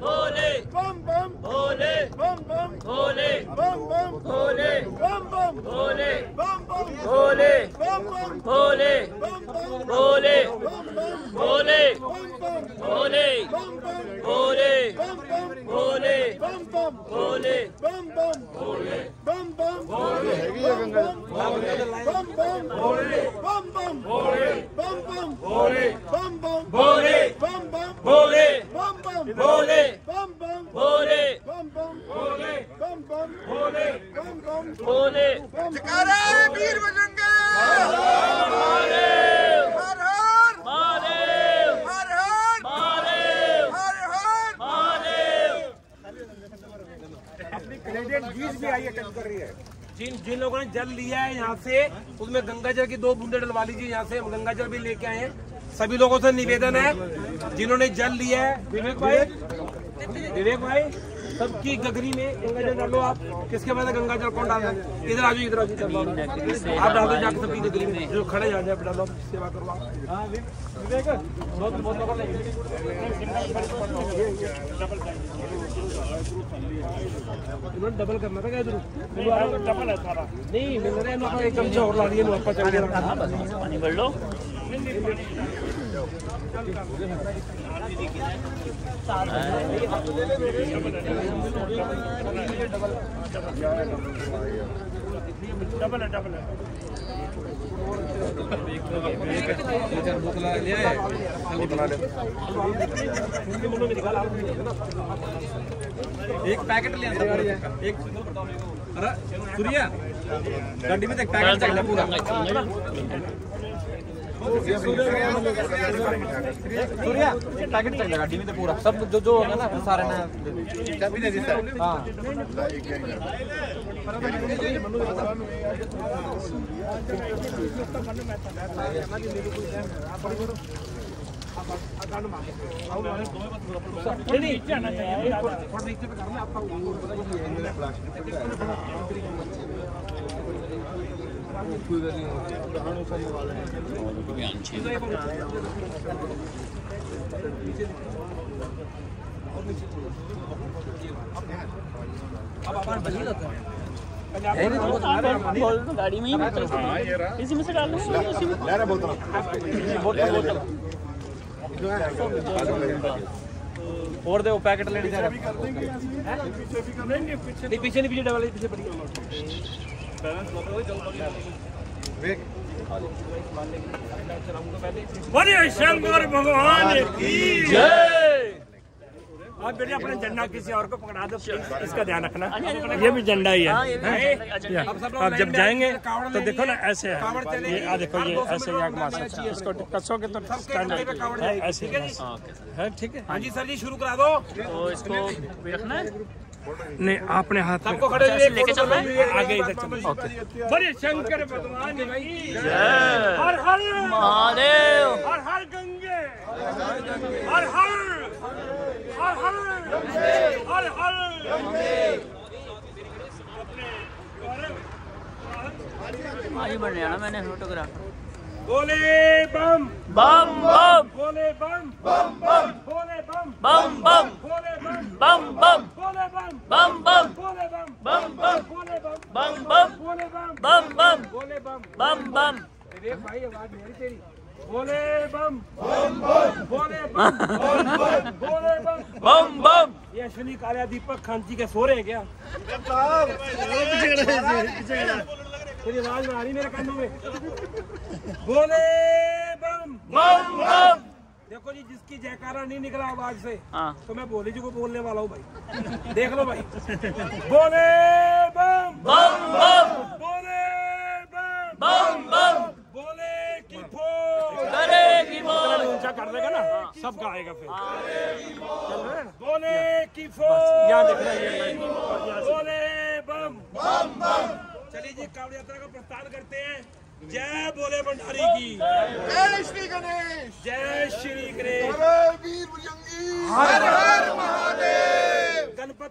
भोले बम बम भोले बम बम भोले बम बम भोले बम बम भोले बम बम भोले बम बम भोले बम बम भोले बम बम भोले बम बम भोले बम बम भोले बम बम भोले बम बम भोले बम बम बम बम बम बम बम बम बम बम बम बम बम बम भोले बम बम भोले बम बम भोले बम बम भोले बम बम बम बम बम बम भोले जयकारा वीर बजरंगी हर हर महादेव हर हर महादेव हर हर महादेव। जिन लोगों ने जल लिया है यहाँ से, उसमें गंगा जल की 2 बूंदे डलवा लीजिए। यहाँ से हम गंगा जल भी लेके आए हैं। सभी लोगों से निवेदन है, जिन्होंने जल लिया है, विवेक भाई सबकी गगरी में गंगा जल डालो। आप किसके बाद गंगा जल कौन डाल रहा है? इधर आ जाओ, इधर आ जाओ, आप डाल दो जाकर सबकी गगरी में। जो खड़े आ जाए डालो, सेवा करवा। हाँ विवेक, बहुत डबल करना था क्या? इधर डबल है सारा नहीं मिल रहा है। एक चमचा और ला दिए, पानी भर लो। डबल है, डबल है। एक पैकेट ले एक अरे सूर्या गाड़ी में एक पैकेट चाहिए पूरा। सूर्या एक पैकेट चाहिए गाड़ी में पूरा, सब जो होगा ना सारे ना। हाँ गाड़ी में ही इसी में से डाल और दे वो पैकेट ले लीजिए। नहीं पीछे नहीं, पीछे डबल पीछे पड़ी। बोलिए शंकर भगवान की जय। आप बेटे अपना झंडा किसी और को पकड़ा दो प्लीज, इसका ध्यान रखना। ये भी झंडा ही है। आप जब जाएंगे तो देखो ना ऐसे है, ये देखो ये ऐसे इसको कसोगे तो स्टैंड है ऐसे है। ठीक है, हाँ जी सर जी शुरू करा दो। तो इसको भी रखना है। नहीं आपने हाथ सबको खड़े लेके चलना है आगे इधर चलो। बोलिए शंकर भगवान की जय। हर हर महादेव हर हर गंगे हर हर हर हर हर हर। आगे बढ़ने आना मैंने फोटोग्राफ। बोले बम बम बम बोले बम बम बम बोले बम बम बम बोले बम बम बम बोले बम बम बम बोले बम बम बम बोले बम बम बम बोले बम बम बम बोले बम बम बम। विवेक भाई आवाज मेरी तेरी। बोले बम बम बम बोले बम बोले बम बम बम। ये अश्विनी कालिया दीपक खांची के सो रहे हैं क्या? तेरी आवाज में आ रही मेरे कानों में। बोले बम बम बम। देखो जी, जिसकी जयकारा नहीं निकला आवाज से हाँ तो मैं बोली जी को बोलने वाला हूँ भाई। देख लो भाई। बोले बम बम बम बोले बम बम बम। बोले की फोड़ करेगी बोल। ऊंचा कर देगा ना, सब गाएगा फिर। चल रहे हैं ना? बोले की फोड़ यहाँ देख रहे हैं। बोले बम बम बम। चलिए जी, कावड़ यात्रा का प्रस्थान करते हैं। जय बोले भंडारी की जय श्री गणेश जय श्री गणेश। वीर बजरंगी हर हर महादेव। गणपति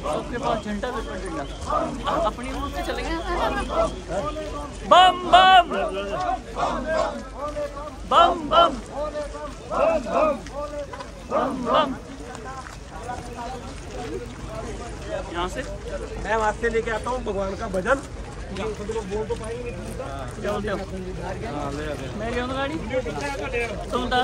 सबके पास झंडा पे झंडा अपनी रूट से चलेंगे। बम बम बम बम बम बम। यहाँ से मैं वहाँ से लेके आता हूँ भगवान का भजन। मैं ले आऊँ गाड़ी तुम तो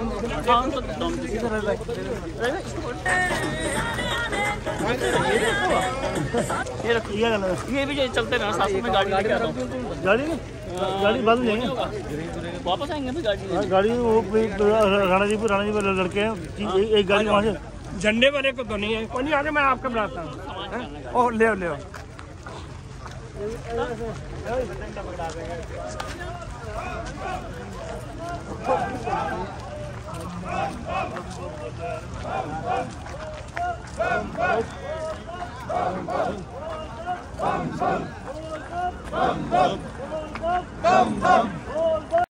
ये रखो ये भी चलते रहना साथ में गाड़ी लेके आता हूँ। गाड़ी बंद लेंगे वापस आएंगे भी गाड़ी गाड़ी वो राणा जी लड़के हैं एक गाड़ी वहाँ से झंडे वाले को तो नहीं है कोई नहीं आगे मैं आपको बुलाता हूँ। ओ ले ले